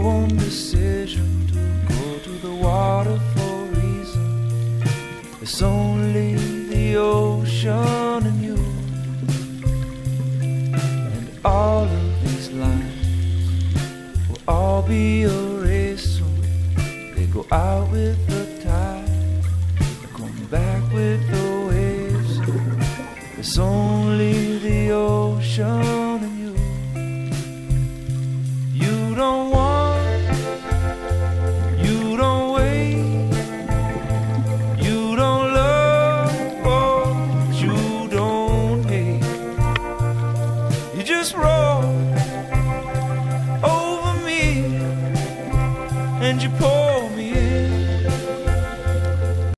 one decision to go to the water for a reason. It's only the ocean and you. And all of these lines will all be erased soon. They go out with the tide, they come back with the waves. It's only the ocean and you. You don't want, you don't wait, you don't love, but you don't hate. You just roll over me and you pull me in.